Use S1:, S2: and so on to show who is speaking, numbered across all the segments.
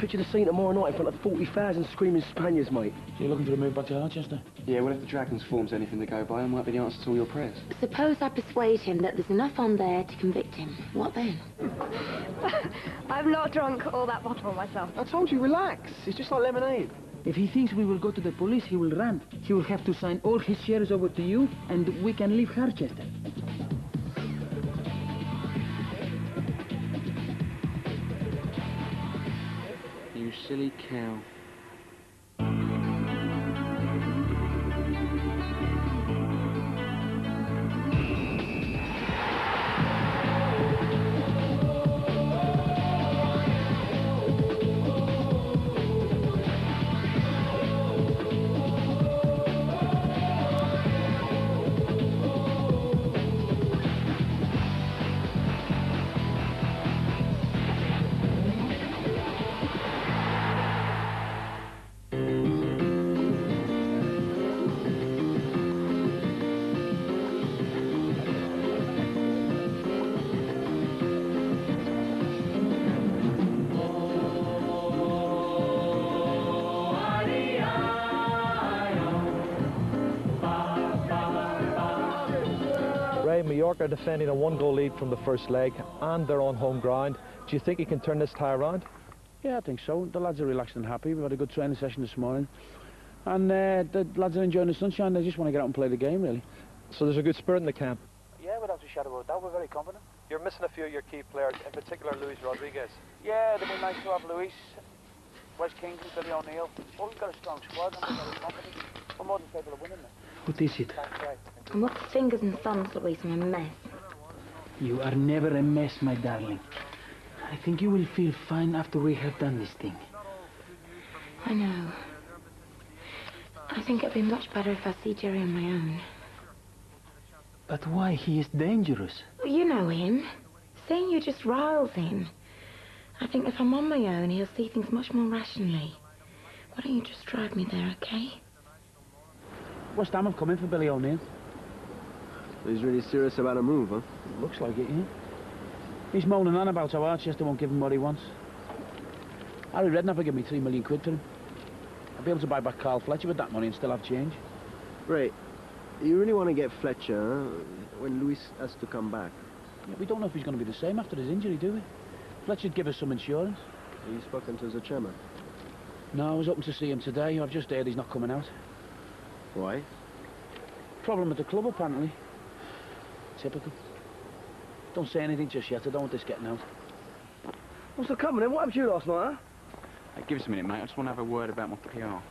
S1: picture the scene tomorrow night in front of 40,000 screaming Spaniards, mate.
S2: So you're looking for a move back to Harchester?
S3: Yeah, well, if the Dragons form's anything to go by, it might be the answer to all your prayers.
S4: Suppose I persuade him that there's enough on there to convict him. What then?
S5: I've not drunk all that bottle myself.
S1: I told you, relax. It's just like lemonade.
S2: If he thinks we will go to the police, he will run. He will have to sign all his shares over to you, and we can leave Harchester.
S3: You silly cow.
S6: Mallorca are defending a one-goal lead from the first leg, and they're on home ground. Do you think he can turn this tie around?
S2: Yeah, I think so. The lads are relaxed and happy. We've had a good training session this morning. And the lads are enjoying the sunshine. They just want to get out and play the game, really.
S6: So there's a good spirit in the camp?
S2: Yeah, without a shadow of a doubt. We're very confident.
S6: You're missing a few of your key players, in particular Luis Rodriguez.
S2: Yeah, it'd be nice to have Luis, Wes King, Billy O'Neill. Well, we've got a strong squad and we're very confident. We're more than capable of winning it.
S1: What is it?
S2: That's right.
S4: And what's fingers and thumbs, Louise? I'm a mess.
S2: You are never a mess, my darling. I think you will feel fine after we have done this thing.
S4: I know. I think it'd be much better if I see Jerry on my own.
S2: But why? He is dangerous.
S4: Well, you know him. Seeing you just riles him. I think if I'm on my own, he'll see things much more rationally. Why don't you just drive me there, okay?
S2: West Ham have come in for Billy O'Neill.
S1: He's really serious about a move, huh?
S2: Looks like it, yeah. He's moaning on about how Harchester won't give him what he wants. Harry Redknapp will give me £3 million for him. I'll be able to buy back Carl Fletcher with that money and still have change.
S1: Right. You really want to get Fletcher, huh? When Luis has to come back?
S2: Yeah, we don't know if he's going to be the same after his injury, do we? Fletcher'd give us some insurance.
S1: Have you spoken to the chairman?
S2: No, I was hoping to see him today. I've just heard he's not coming out.
S1: Why?
S2: Problem at the club, apparently. Typical. Don't say anything just yet. I don't want this getting out.
S1: What's the company? What happened to you last night, huh?
S3: Hey, give us a minute, mate. I just want to have a word about my PR.
S7: All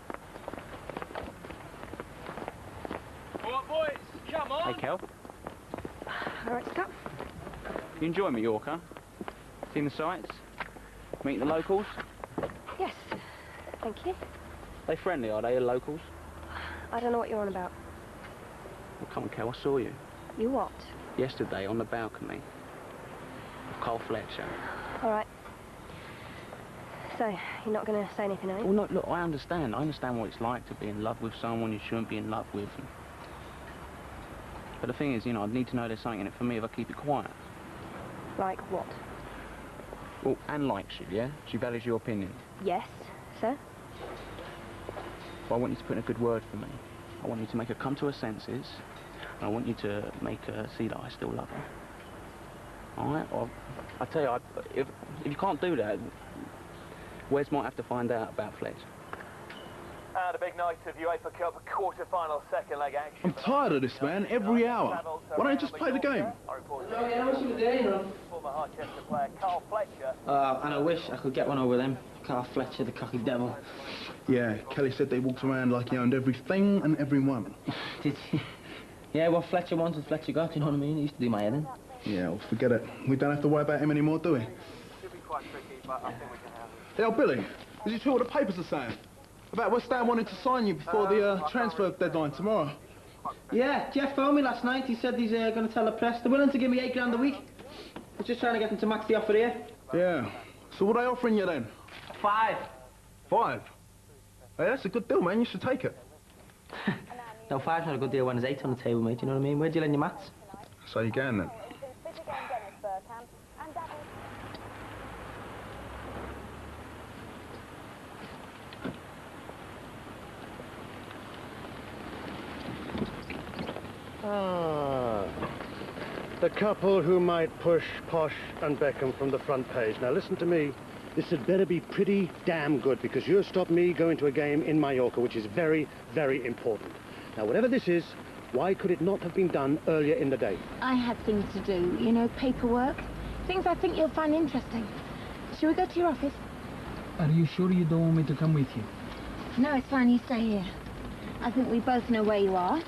S7: right, boys, come on.
S3: Hey, Kel.
S5: All right, stop.
S3: You enjoy Mallorca? Seen the sights? Meet the locals?
S5: Yes, thank you.
S3: They friendly, are they, the locals?
S5: I don't know what you're on about.
S3: Well, come on, Kel, I saw you.
S5: You what?
S3: Yesterday on the balcony of Carl Fletcher.
S5: All right. So, you're not going to say anything, are you?
S3: Well, no, look, I understand. I understand what it's like to be in love with someone you shouldn't be in love with. But the thing is, you know, I'd need to know there's something in it for me if I keep it quiet.
S5: Like what?
S3: Well, Anne likes you, yeah? She values your opinion.
S5: Yes, sir?
S3: Well, I want you to put in a good word for me. I want you to make her come to her senses. And I want you to make her see that I still love her. All right? Or, I tell you, if you can't do that, Wes might have to find out about Fletch.
S7: And a big night of UEFA Cup quarter-final second leg action.
S8: I'm tired of this, man. Every hour. Why don't you just play the game?
S7: Former Harchester player Carl Fletcher.
S9: And I wish I could get one over them. Carl Fletcher, the cocky devil.
S8: Yeah, Kelly said they walked around like he owned everything and everyone.
S9: Did he? Yeah, what Fletcher wanted, Fletcher got, you know what I mean? He used to do my head in.
S8: Yeah, well, forget it. We don't have to worry about him anymore, do we?
S7: Should be quite tricky, but I think we can handle it.
S8: Hey, oh, Billy, did you hear what the papers are saying? About West Ham wanting to sign you before the transfer deadline tomorrow.
S9: Yeah, Jeff phoned me last night. He said he's going to tell the press. They're willing to give me £8 grand a week. We're just trying to get them to match the offer here.
S8: Yeah. So what are they offering you then?
S9: 5.
S8: 5? Hey, that's a good deal, man. You should take it.
S9: No, 5's not a good deal when there's 8 on the table, mate. You know what I mean? Where'd you learn your maths?
S8: So you can, then.
S10: Ah, the couple who might push Posh and Beckham from the front page. Now listen to me, this had better be pretty damn good, because you've stopped me going to a game in Mallorca, which is very, very important. Now whatever this is, why could it not have been done earlier in the day?
S4: I had things to do, you know, paperwork. Things I think you'll find interesting. Shall we go to your office?
S9: Are you sure you don't want me to come with you?
S4: No, it's fine, you stay here. I think we both know where you are.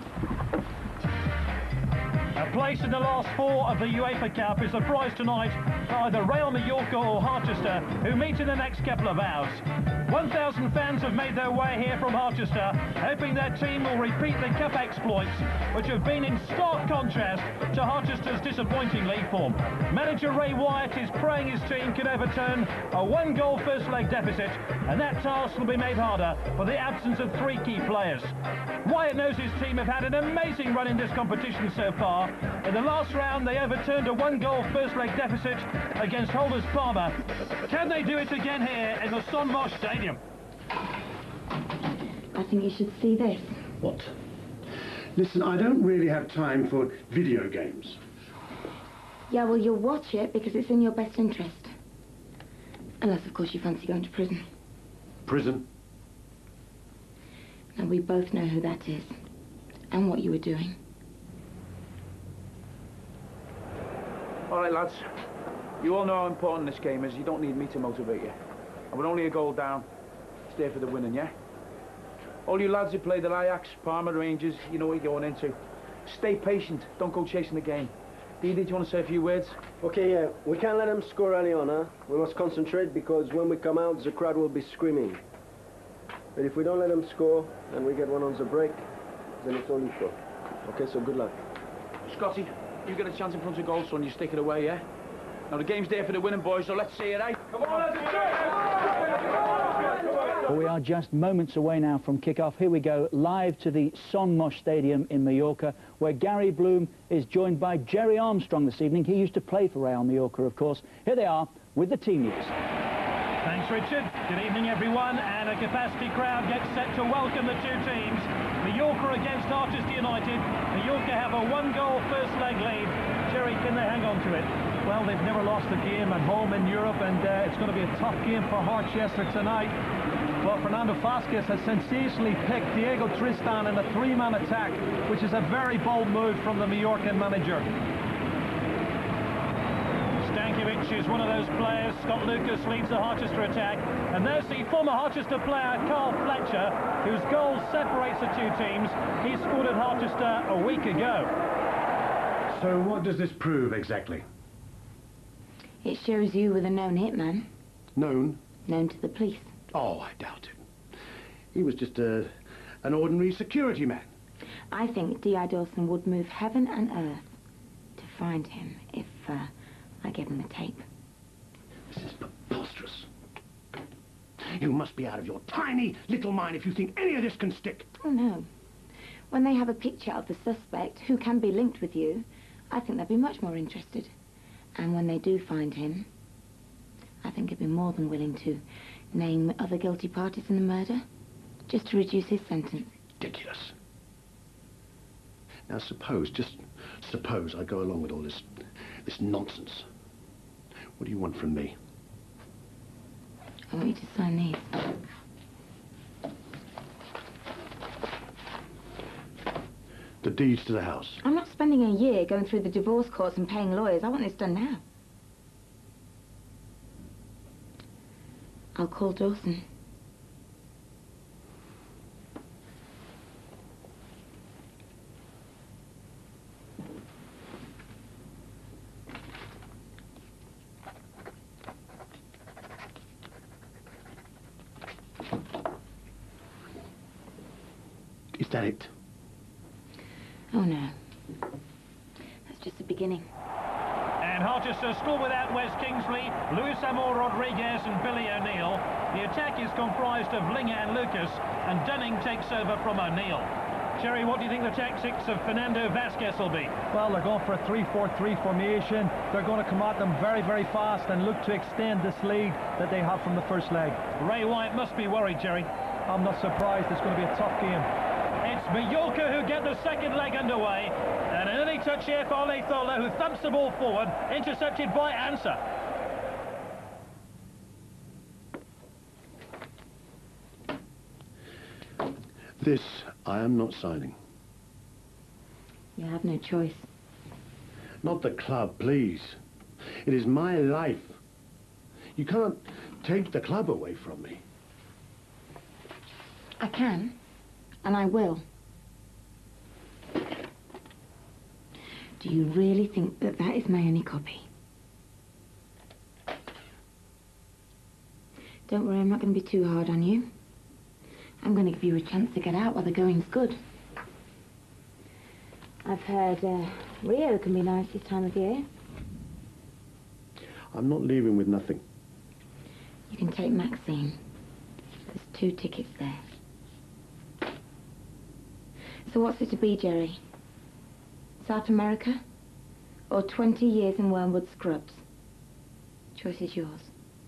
S11: A place in the last four of the UEFA Cup is a prize tonight for either Real Mallorca or Harchester, who meet in the next couple of hours. 1,000 fans have made their way here from Harchester, hoping their team will repeat the cup exploits, which have been in stark contrast to Harchester's disappointing league form. Manager Ray Wyatt is praying his team can overturn a one-goal first-leg deficit, and that task will be made harder for the absence of three key players. Wyatt knows his team have had an amazing run in this competition so far. In the last round, they overturned a one-goal first-leg deficit against holders Parma. Can they do it again here in the Son Mosh Stadium?
S4: I think you should see this.
S10: What? Listen, I don't really have time for video games.
S4: Yeah, well, you'll watch it because it's in your best interest. Unless, of course, you fancy going to prison.
S10: Prison?
S4: Now, we both know who that is and what you were doing.
S2: All right, lads. You all know how important this game is. You don't need me to motivate you. And we're only a goal down. Stay for the winning, yeah? All you lads who played at Ajax, Parma, Rangers, you know what you're going into. Stay patient. Don't go chasing the game. Dee, do you want to say a few words?
S1: Okay, yeah. We can't let them score early on, huh? We must concentrate, because when we come out, the crowd will be screaming. But if we don't let them score, and we get one on the break, then it's only short. Okay, so good luck.
S2: Scotty, you get a chance in front of goal, son. You stick it away, yeah? Now, the game's there for the winning, boys, so let's see it, eh? Come on, let's do it!
S12: Well, we are just moments away now from kick-off. Here we go, live to the Son Mosh Stadium in Mallorca, where Gary Bloom is joined by Jerry Armstrong this evening. He used to play for Real Mallorca, of course. Here they are with the team news.
S11: Thanks, Richard. Good evening, everyone. And a capacity crowd gets set to welcome the two teams. Mallorca against Harchester United. Mallorca have a one-goal first-leg lead. Jerry, can they hang on to it?
S6: Well, they've never lost a game at home in Europe, and it's going to be a tough game for Harchester tonight. But Fernando Vasquez has sensationally picked Diego Tristan in a three-man attack, which is a very bold move from the Mallorcan manager.
S11: Stankovic is one of those players. Scott Lucas leads the Harchester attack. And there's the former Harchester player, Carl Fletcher, whose goal separates the two teams. He scored at Harchester a week ago.
S10: So what does this prove exactly?
S4: It shows you were the known hitman.
S10: Known?
S4: Known to the police.
S10: Oh, I doubt it. He was just an ordinary security man.
S4: I think D.I. Dawson would move heaven and earth to find him if I gave him the tape.
S10: This is preposterous. You must be out of your tiny little mind if you think any of this can stick.
S4: Oh, no. When they have a picture of the suspect who can be linked with you, I think they'll be much more interested. And when they do find him, I think he'll be more than willing to name other guilty parties in the murder, just to reduce his sentence.
S10: Ridiculous. Now suppose, just suppose I go along with all this nonsense. What do you want from me?
S4: I want you to sign these.
S10: The deeds to the house.
S4: I'm not spending a year going through the divorce courts and paying lawyers. I want this done now. I'll call Dawson.
S10: Is that it?
S4: Oh, no. That's just the beginning.
S11: And Harchester still without Wes Kingsley, Luis Amor Rodriguez and Billy O'Neill. The attack is comprised of Linga and Lucas, and Dunning takes over from O'Neill. Jerry, what do you think the tactics of Fernando Vasquez will be?
S6: Well, they're going for a 3-4-3 formation. They're going to come at them very, very fast and look to extend this lead that they have from the first leg.
S11: Ray Wyatt must be worried, Jerry.
S6: I'm not surprised. It's going to be a tough game.
S11: It's Mallorca who get the second leg underway. And an early touch here for Ole Tholer, who thumps the ball forward, intercepted by Ansah.
S10: This I am not signing.
S4: You have no choice.
S10: Not the club, please. It is my life. You can't take the club away from me.
S4: I can, and I will. Do you really think that that is my only copy? Don't worry, I'm not going to be too hard on you. I'm going to give you a chance to get out while the going's good. I've heard Rio can be nice this time of year.
S10: I'm not leaving with nothing.
S4: You can take Maxine. There's 2 tickets there. So what's it to be, Jerry? South America? Or 20 years in Wormwood Scrubs? Choice is yours.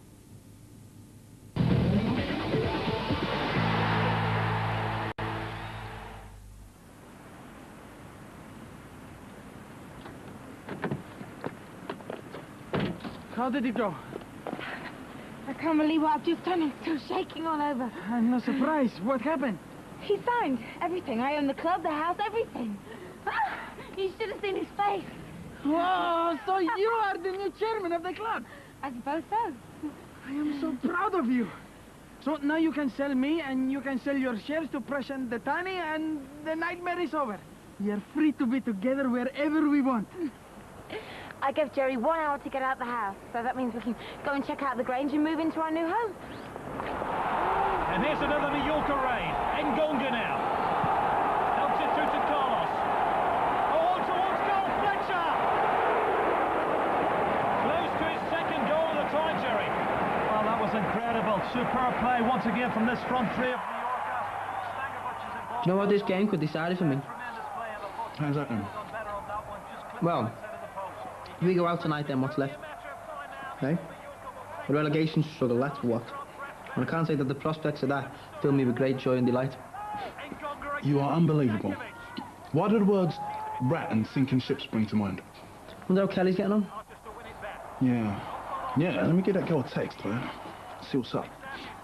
S13: How did it go?
S5: I can't believe what I've just done. I'm still shaking all over.
S13: I'm not surprised. What happened?
S5: He signed everything. I own the club, the house, everything. Ah, you should have seen his face.
S13: Whoa, so you are the new chairman of the club?
S5: I suppose so.
S13: I am so proud of you. So now you can sell me and you can sell your shares to Prussian the Tani and the nightmare is over. We are free to be together wherever we want.
S5: I gave Jerry 1 hour to get out the house, so that means we can go and check out the Grange and move into our new home.
S11: And here's another Mallorca raid. Ngonga now. Helps it through to Carlos. Oh, towards goal, Fletcher! Close to his second goal of the tie, Jerry.
S6: Well, that was incredible. Superb play once again from this front three of Mallorca.
S9: Do you know what this game could decide for me?
S8: How's that then?
S9: Well, if we go out tonight, then what's left? Hey? A relegation struggle, that's what. And I can't say that the prospects of that fill me with great joy and delight.
S8: You are unbelievable. Why do the words rat and sinking ship spring to mind?
S9: Wonder how Kelly's getting on?
S8: Yeah. Yeah, let me get that girl a text, man. See what's up.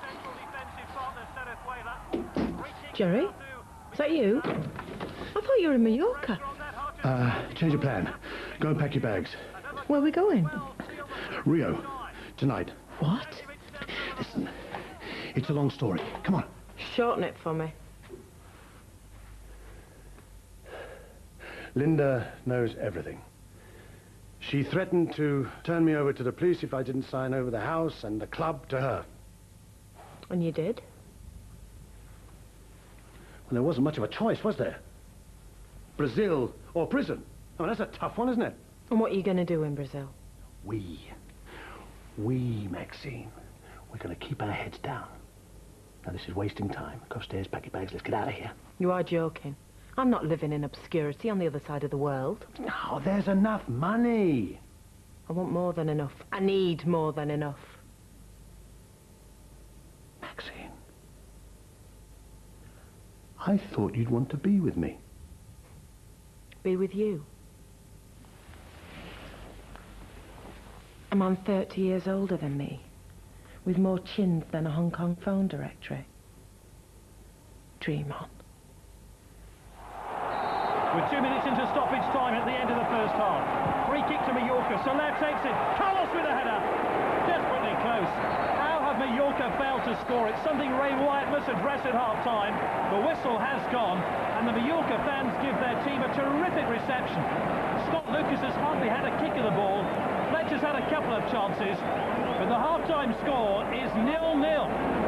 S14: Jerry? Is that you? I thought you were in Mallorca.
S10: Change of plan. Go and pack your bags.
S14: Where are we going?
S10: Rio. Tonight.
S14: What?
S10: Listen. It's a long story. Come on.
S14: Shorten it for me.
S10: Linda knows everything. She threatened to turn me over to the police if I didn't sign over the house and the club to her.
S14: And you did?
S10: Well, there wasn't much of a choice, was there? Brazil or prison. I mean, that's a tough one, isn't it?
S14: And what are you going to do in Brazil?
S10: We, Maxine, we're going to keep our heads down. Now, this is wasting time. Go upstairs, pack your bags, let's get out of here.
S14: You are joking. I'm not living in obscurity on the other side of the world.
S10: No, there's enough money.
S14: I want more than enough. I need more than enough.
S10: Maxine, I thought you'd want to be with me.
S14: Be with you? A man 30 years older than me, with more chins than a Hong Kong phone directory. Dream on.
S11: With 2 minutes into stoppage time at the end of the first half. Free kick to Mallorca. Soler takes it. Carlos with a header. Desperately close. How have Mallorca failed to score? It's something Ray Wyatt must address at half-time. The whistle has gone, and the Mallorca fans give their team a terrific reception. Scott Lucas has hardly had a kick of the ball. Fletcher's had a couple of chances, but the half-time score is 0-0.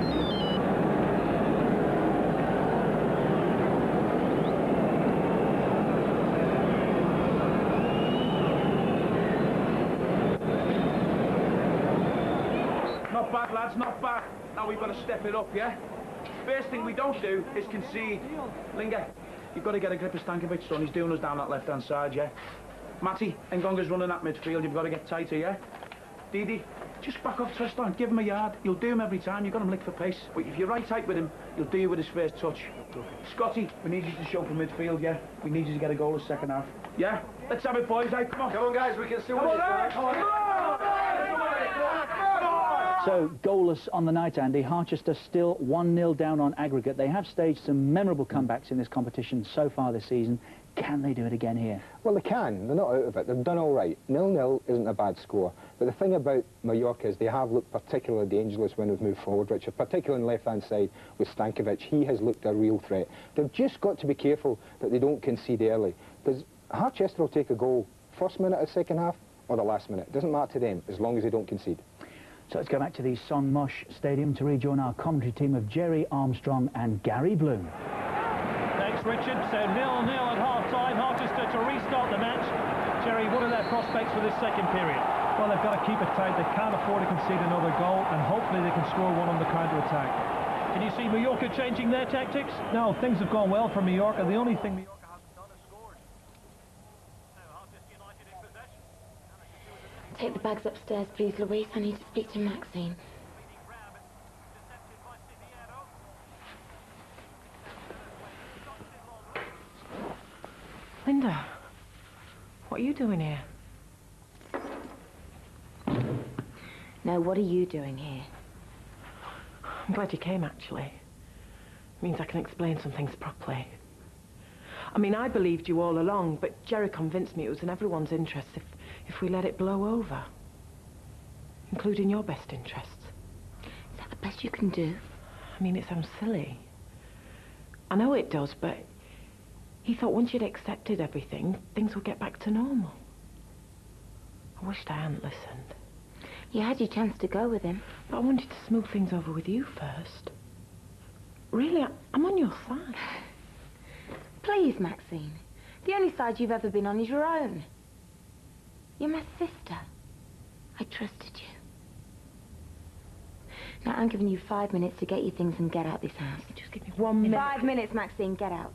S2: Not bad, lads, not bad. Now we've got to step it up, yeah? First thing we don't do is concede. Linger, you've got to get a grip of Stankovic, son. He's doing us down that left-hand side, yeah? Matty, Ngonga's running that midfield. You've got to get tighter, yeah? Didi, just back off Tristan, give him a yard. You'll do him every time, you've got him licked for pace. But if you're right tight with him, you'll do you with his first touch. Scotty, we need you to show for midfield, yeah? We need you to get a goal in the second half. Yeah? Let's have it, boys, hey, come on.
S1: Come on, guys, we can still win this, right? Come on.
S12: So, goalless on the night, Andy. Harchester still 1-0 down on aggregate. They have staged some memorable comebacks in this competition so far this season. Can they do it again here?
S15: Well, they can. They're not out of it. They've done all right. 0-0 isn't a bad score. But the thing about Mallorca is they have looked particularly dangerous when they've moved forward, Richard, particularly on the left-hand side with Stankovic. He has looked a real threat. They've just got to be careful that they don't concede early, because Harchester will take a goal first minute of second half or the last minute. It doesn't matter to them as long as they don't concede.
S12: So let's go back to the Son Mosh Stadium to rejoin our commentary team of Jerry Armstrong and Gary Bloom.
S11: Thanks, Richard. So 0-0 at half-time. Harchester to restart the match. Jerry, what are their prospects for this second period?
S6: Well, they've got to keep it tight. They can't afford to concede another goal, and hopefully they can score one on the counter-attack.
S11: Can you see Mallorca changing their tactics?
S6: No, things have gone well for Mallorca. The only thing Mallorca hasn't done is scored.
S4: Take the bags upstairs, please, Louise. I need to speak to Maxine.
S14: Linda, what are you doing here?
S4: No, what are you doing here?
S14: I'm glad you came, actually. It means I can explain some things properly. I mean, I believed you all along, but Jerry convinced me it was in everyone's interest if we let it blow over. Including your best interests.
S4: Is that the best you can do?
S14: I mean, it sounds silly. I know it does, but he thought once you'd accepted everything, things would get back to normal. I wished I hadn't listened.
S4: You had your chance to go with him.
S14: But I wanted to smooth things over with you first. Really, I'm on your side.
S4: Please, Maxine. The only side you've ever been on is your own. You're my sister. I trusted you. Now, I'm giving you 5 minutes to get your things and get out this house.
S14: Just give me 1 minute.
S4: 5 minutes, Maxine. Get out.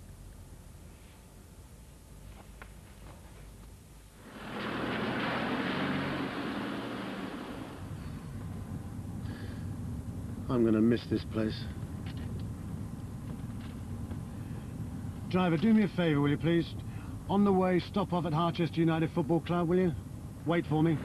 S10: I'm going to miss this place. Driver, do me a favour, will you please? On the way, stop off at Harchester United Football Club, will you? Wait for me.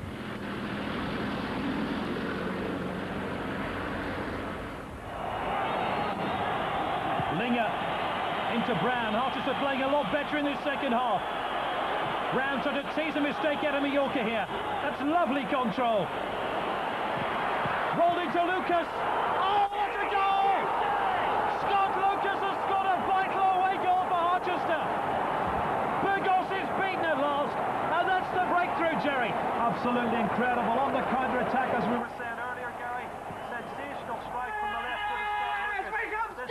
S11: Linger into Brown. Harchester playing a lot better in this second half. Brown trying to tease a mistake out of Mallorca here. That's lovely control. Rolled into Lucas. Oh, what a goal! Scott Lucas has scored a vital away goal for Harchester. Burgos is beaten at last, and that's the breakthrough, Jerry.
S6: Absolutely incredible. On the counter-attack, as we were saying earlier, Gary. Sensational strike from the left foot of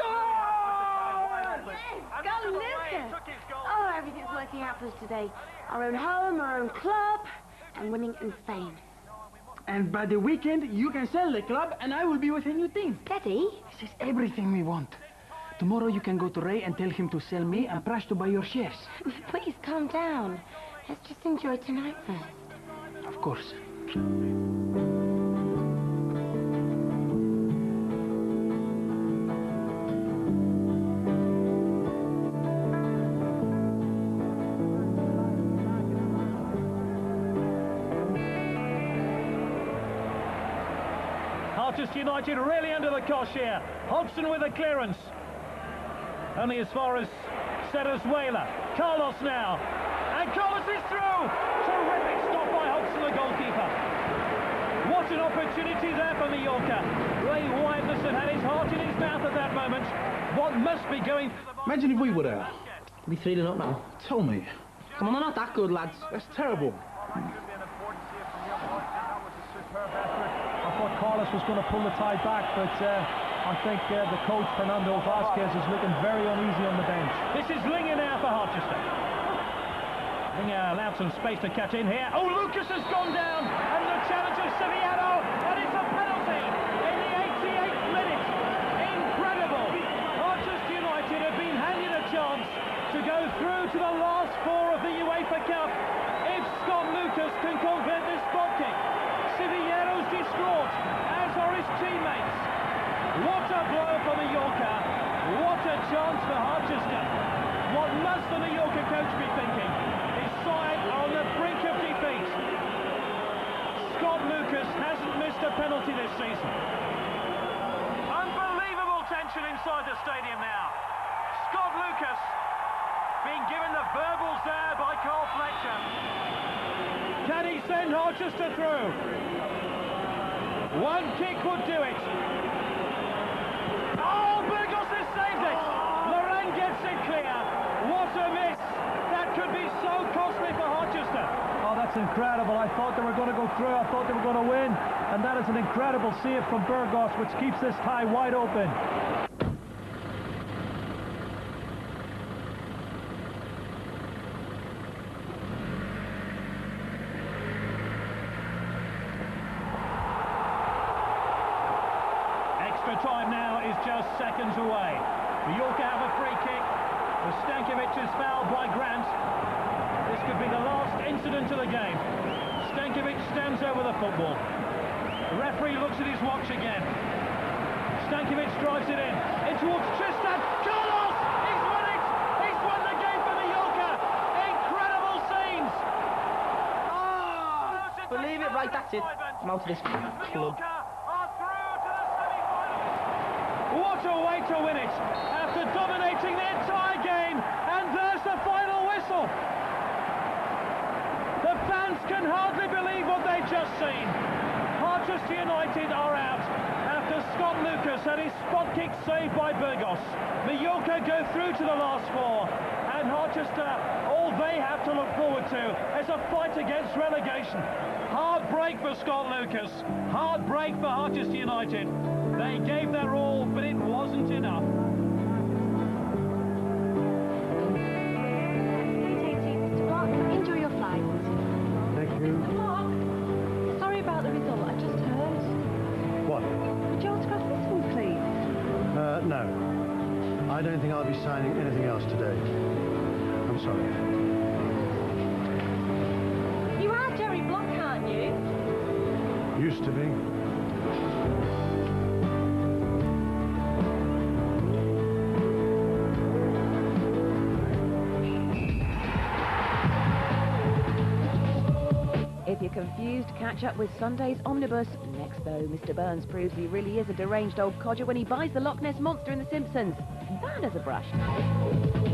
S5: Go, Lucas! Oh, everything's working out for us today. Our own home, our own club, and winning in fame.
S13: And by the weekend, you can sell the club, and I will be with a new team.
S5: Daddy?
S13: This is everything we want. Tomorrow you can go to Ray and tell him to sell me and Prash to buy your shares.
S4: Please, calm down. Let's just enjoy tonight first.
S13: Of course.
S11: Harchester United really under the cosh here. Hodgson with a clearance. Only as far as Cerezuela. Carlos now. And Carlos is through! Terrific stop by Hodgson, the goalkeeper. What an opportunity there for Mallorca. Ray Widenesson had his heart in his mouth at that moment. What must be going through the...
S8: Imagine if we were there.
S9: We'll be 3-0 up now.
S8: Tell me.
S9: Come on, they're not that good, lads.
S8: That's terrible.
S6: I thought Carlos was going to pull the tie back, but I think the coach, Fernando Vasquez, is looking very uneasy on the bench.
S11: This is Linger now for Harchester. Linger allowed some space to cut in here. Oh, Lucas has gone down, and the challenge of Sevillano, and it's a penalty in the 88th minute. Incredible. Harchester United have been handed a chance to go through to the last four of the UEFA Cup if Scott Lucas can convert this spot kick. What a blow for Mallorca. What a chance for Harchester. What must the Mallorca coach be thinking? His side on the brink of defeat. Scott Lucas hasn't missed a penalty this season.
S7: Unbelievable tension inside the stadium now. Scott Lucas being given the verbals there by Carl Fletcher.
S11: Can he send Harchester through? One kick would do it. Oh, Burgos has saved it. Loren gets it clear. What a miss. That could be so costly for Harchester.
S6: Oh, that's incredible. I thought they were going to go through. I thought they were going to win. And that is an incredible save from Burgos, which keeps this tie wide open.
S11: Extra time now is just seconds away. Mallorca have a free kick. Stankovic is fouled by Grant. This could be the last incident of the game. Stankovic stands over the football. The referee looks at his watch again. Stankovic drives it in towards Tristan. Carlos! He's won it! He's won the game for Mallorca! Incredible scenes!
S9: Believe it, right, that's it. I'm out of this club.
S11: What a way to win it, after dominating the entire game, and there's the final whistle. The fans can hardly believe what they've just seen. Harchester United are out after Scott Lucas had his spot kick saved by Burgos. Mallorca go through to the last four, and Harchester, all they have to look forward to is a fight against relegation. Heartbreak for Scott Lucas, heartbreak for Harchester United. They gave their all, but it wasn't enough.
S5: Mr. Block, enjoy your flight.
S10: Thank you.
S5: Block, sorry about the result, I just heard.
S10: What?
S5: Would you autograph this one, please?
S10: No. I don't think I'll be signing anything else today. I'm sorry.
S5: You are Jerry Block, aren't you?
S10: Used to be.
S16: If you're confused, catch up with Sunday's Omnibus. Next, though, Mr. Burns proves he really is a deranged old codger when he buys the Loch Ness Monster in The Simpsons. Bad as a brush.